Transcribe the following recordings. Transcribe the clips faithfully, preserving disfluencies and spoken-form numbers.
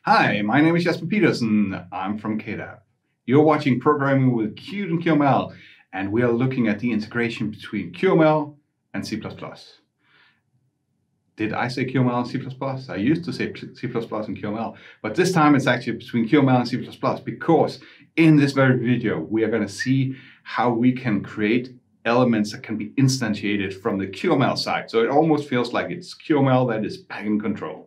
Hi, my name is Jesper Pedersen. I'm from K D A B. You're watching Programming with Qt and Q M L, and we are looking at the integration between Q M L and C plus plus. Did I say Q M L and C plus plus? I used to say C plus plus and Q M L, but this time it's actually between Q M L and C plus plus, because in this very video, we are going to see how we can create elements that can be instantiated from the Q M L side. So it almost feels like it's Q M L that is back in control.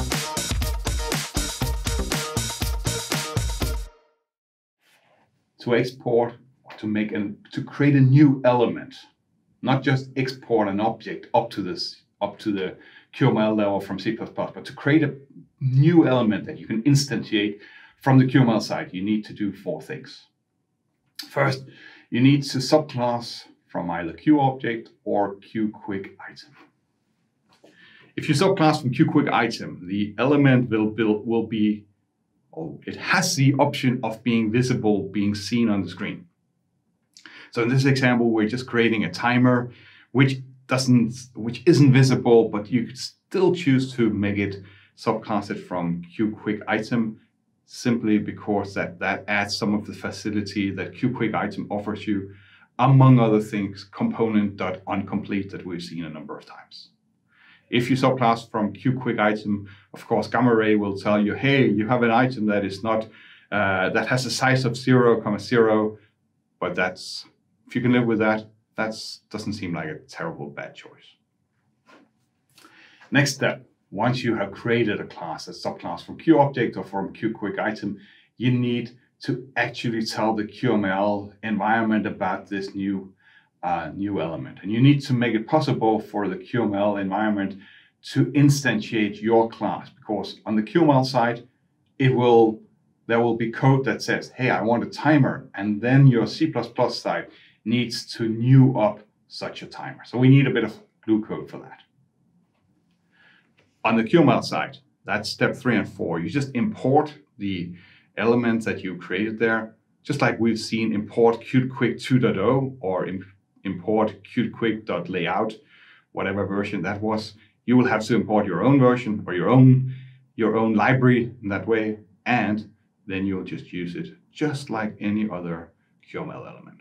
To export, to make an, to create a new element, not just export an object up to this, up to the Q M L level from C plus plus, but to create a new element that you can instantiate from the Q M L side, you need to do four things. First, you need to subclass from either QObject or QQuickItem. If you subclass from QQuickItem, the element will, will, will be Oh, it has the option of being visible, being seen on the screen. So in this example, we're just creating a timer, which doesn't, which isn't visible, but you could still choose to make it subclassed from QQuickItem, simply because that, that adds some of the facility that QQuickItem offers you, among other things, component.onComplete that we've seen a number of times. If you subclass from QQuickItem, of course, Gamma Ray will tell you, hey, you have an item that is not, uh, that has a size of zero comma zero, but that's, if you can live with that, that doesn't seem like a terrible bad choice. Next step, once you have created a class, a subclass from QObject or from QQuickItem, you need to actually tell the Q M L environment about this new Uh, new element. And you need to make it possible for the Q M L environment to instantiate your class, because on the Q M L side, it will, there will be code that says, hey, I want a timer, and then your C plus plus side needs to new up such a timer. So we need a bit of glue code for that. On the Q M L side, that's step three and four. You just import the elements that you created there, just like we've seen import QtQuick two point oh or imp import qtquick.layout, whatever version that was. You will have to import your own version or your own your own library in that way, and then you'll just use it just like any other Q M L element.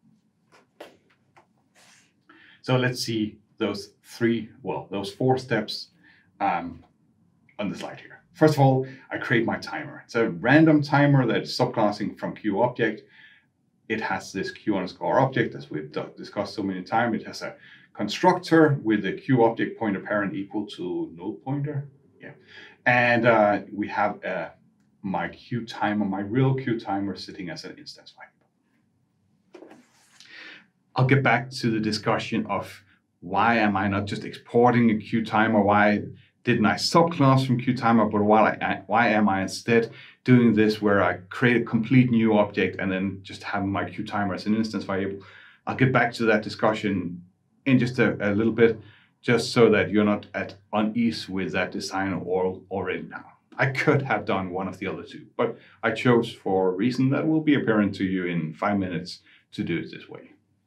So let's see those three, well, those four steps um, on the slide here. First of all, I create my timer. It's a random timer that's subclassing from QObject. It has this Q underscore object, as we've discussed so many times. It has a constructor with a QObject pointer parent equal to null pointer. Yeah. And uh, we have uh, my QTimer, my real QTimer sitting as an instance variable. I'll get back to the discussion of why am I not just exporting a QTimer? Why didn't I subclass from QTimer? But why, I, why am I instead doing this where I create a complete new object and then just have my QTimer as an instance variable? I'll get back to that discussion in just a, a little bit, just so that you're not at unease with that design or already now. I could have done one of the other two, but I chose, for a reason that will be apparent to you in five minutes, to do it this way.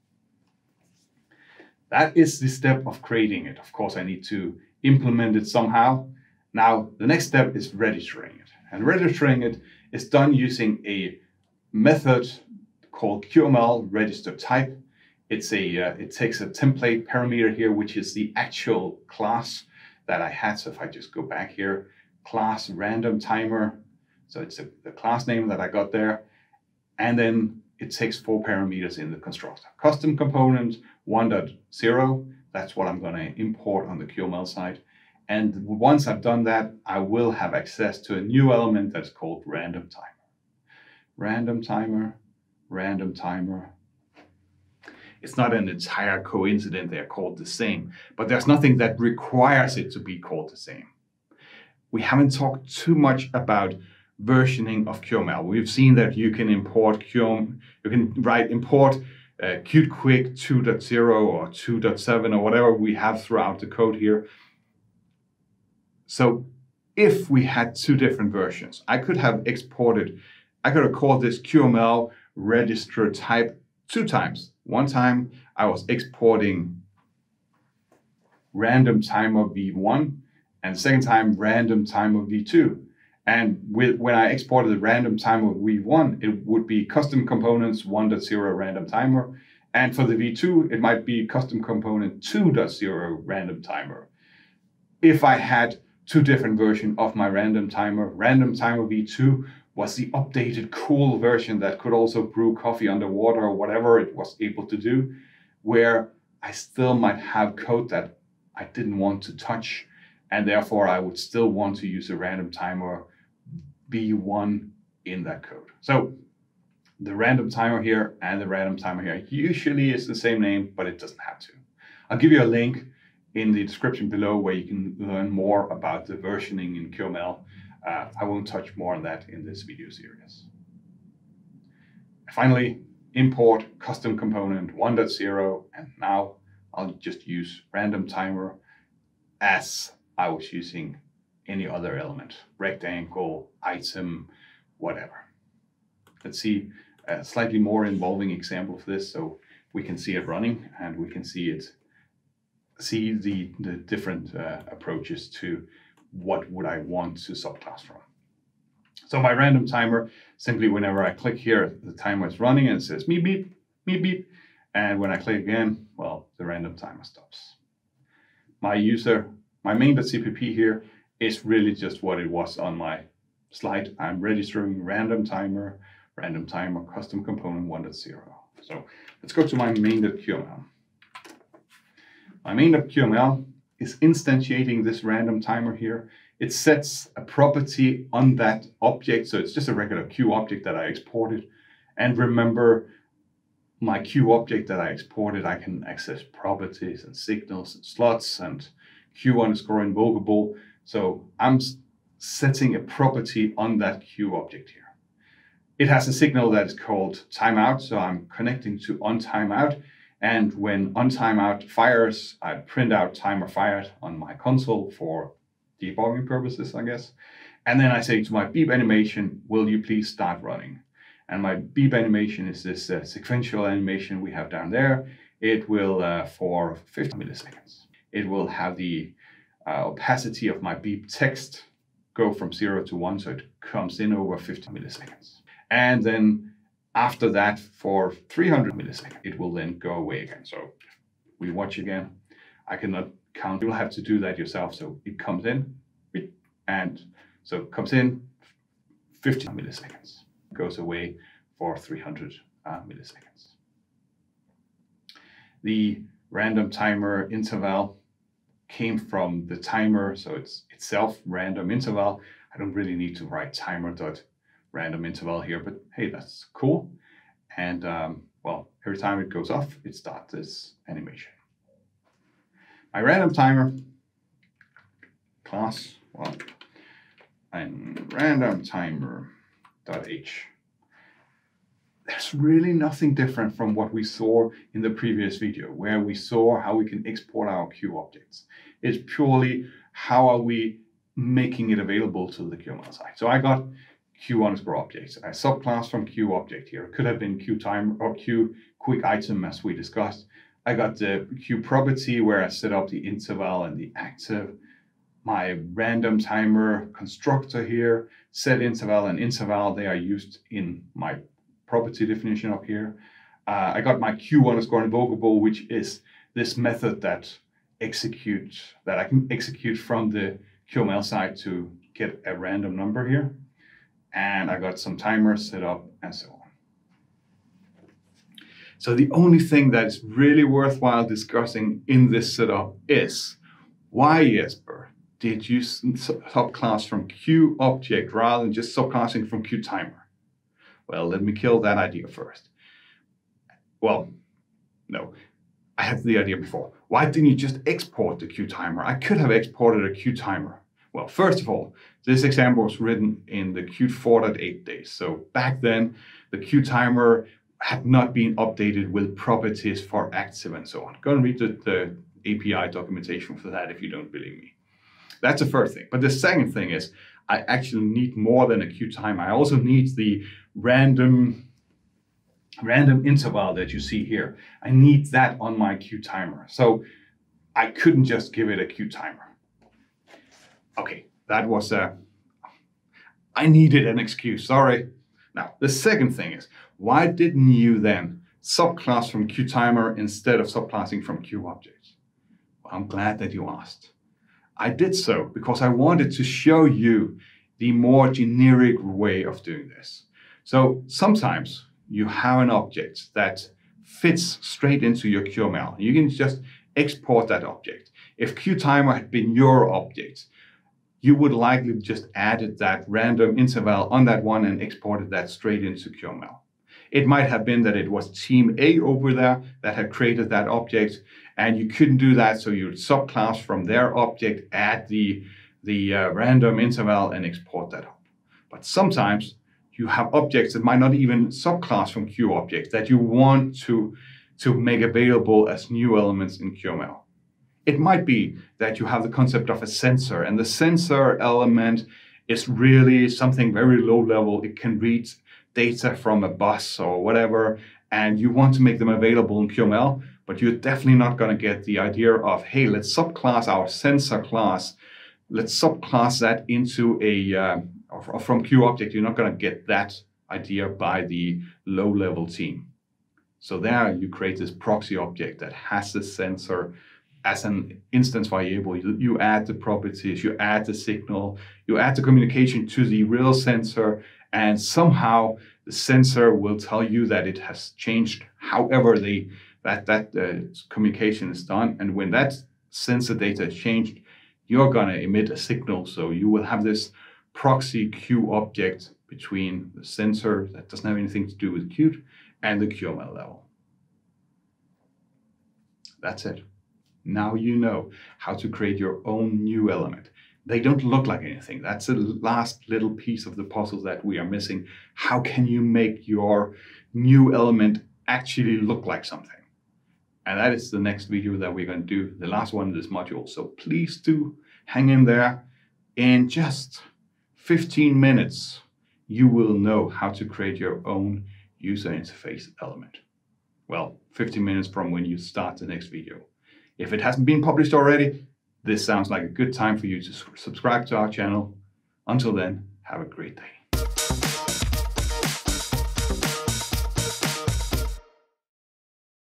That is the step of creating it. Of course, I need to implement it somehow. Now, the next step is registering it. And registering it is done using a method called Q M L register type. It's a, uh, it takes a template parameter here, which is the actual class that I had. So if I just go back here, class random timer. So it's a, the class name that I got there. And then it takes four parameters in the constructor. Custom component one point zero. That's what I'm going to import on the Q M L side. And once I've done that, I will have access to a new element that's called random timer. Random timer, random timer. It's not an entire coincidence they're called the same, but there's nothing that requires it to be called the same. We haven't talked too much about versioning of Q M L. We've seen that you can import Q M L, you can write import uh, QtQuick two point zero or two point seven or whatever we have throughout the code here. So if we had two different versions, I could have exported, I could have called this Q M L register type two times. One time I was exporting random timer v one, and the second time random timer v two. And with, when I exported the random timer v one, it would be custom components one point zero random timer. And for the v two, it might be custom component two point zero random timer. If I had two different versions of my random timer, random timer v two was the updated cool version that could also brew coffee underwater or whatever it was able to do, where I still might have code that I didn't want to touch, and therefore I would still want to use a random timer v one in that code. So the random timer here and the random timer here usually is the same name, but it doesn't have to. I'll give you a link in the description below where you can learn more about the versioning in Q M L. Uh, I won't touch more on that in this video series. Finally, import custom component one point zero, and now I'll just use random timer as I was using any other element, rectangle, item, whatever. Let's see a slightly more involving example of this so we can see it running and we can see it, see the, the different uh, approaches to what would I want to subclass from. So my random timer, simply whenever I click here, the timer is running and it says beep, beep, beep, beep. And when I click again, well, the random timer stops. My user, my main.cpp here is really just what it was on my slide. I'm registering random timer, random timer, custom component one point zero. So let's go to my main.qml. My main.qml is instantiating this random timer here. It sets a property on that object. So it's just a regular Q object that I exported. And remember, my Q object that I exported, I can access properties and signals and slots and Q underscore invocable. So I'm setting a property on that Q object here. It has a signal that is called timeout. So I'm connecting to onTimeout. And when onTimeout fires, I print out timer fired on my console for debugging purposes, I guess. And then I say to my beep animation, will you please start running? And my beep animation is this uh, sequential animation we have down there. It will, uh, for fifty milliseconds, it will have the uh, opacity of my beep text go from zero to one, so it comes in over fifty milliseconds. And then after that, for three hundred milliseconds, it will then go away again. So we watch again. I cannot count. You'll have to do that yourself. So it comes in, and so it comes in fifty milliseconds, goes away for three hundred uh, milliseconds. The random timer interval came from the timer, so it's itself random interval. I don't really need to write timer dot random interval here, but hey, that's cool. And um, well, every time it goes off, it starts this animation. My random timer class, well, and random timer dot h. There's really nothing different from what we saw in the previous video, where we saw how we can export our Q objects. It's purely how are we making it available to the Q M L side. So I got Q underscore objects. I subclass from Q object here. It could have been Q timer or Q quick item as we discussed. I got the Q property where I set up the interval and the active. My random timer constructor here, set interval and interval, they are used in my property definition up here. Uh, I got my Q underscore invocable, which is this method that executes, that I can execute from the Q M L side to get a random number here. And I got some timers set up and so on. So the only thing that is really worthwhile discussing in this setup is why, Jesper, did you subclass from Q object rather than just subclassing from Q timer? Well, let me kill that idea first. Well, no, I had the idea before. Why didn't you just export the Q timer? I could have exported a Q timer. Well, first of all, this example was written in the Qt four point eight days. So back then, the Q timer had not been updated with properties for active and so on. Go and read the, the A P I documentation for that if you don't believe me. That's the first thing. But the second thing is I actually need more than a Q timer. I also need the random, random interval that you see here. I need that on my Q timer. So I couldn't just give it a Q timer. Okay, that was a, I needed an excuse, sorry. Now, the second thing is, why didn't you then subclass from QTimer instead of subclassing from QObjects? Well, I'm glad that you asked. I did so because I wanted to show you the more generic way of doing this. So sometimes you have an object that fits straight into your Q M L. You can just export that object. If QTimer had been your object, you would likely just added that random interval on that one and exported that straight into Q M L. It might have been that it was team A over there that had created that object, and you couldn't do that, so you'd subclass from their object, add the, the uh, random interval, and export that up. But sometimes you have objects that might not even subclass from QObjects that you want to, to make available as new elements in Q M L. It might be that you have the concept of a sensor, and the sensor element is really something very low level. It can read data from a bus or whatever, and you want to make them available in Q M L, but you're definitely not going to get the idea of, hey, let's subclass our sensor class. Let's subclass that into a, uh, or from QObject. You're not going to get that idea by the low level team. So there you create this proxy object that has the sensor as an instance variable. You, you add the properties, you add the signal, you add the communication to the real sensor, and somehow the sensor will tell you that it has changed however the, that, that uh, communication is done. And when that sensor data is changed, you're going to emit a signal. So you will have this proxy Q object between the sensor that doesn't have anything to do with Qt and the Q M L level. That's it. Now you know how to create your own new element. They don't look like anything. That's the last little piece of the puzzle that we are missing. How can you make your new element actually look like something? And that is the next video that we're going to do, the last one in this module. So please do hang in there. In just fifteen minutes, you will know how to create your own user interface element. Well, fifteen minutes from when you start the next video. If it hasn't been published already, this sounds like a good time for you to subscribe to our channel. Until then, have a great day.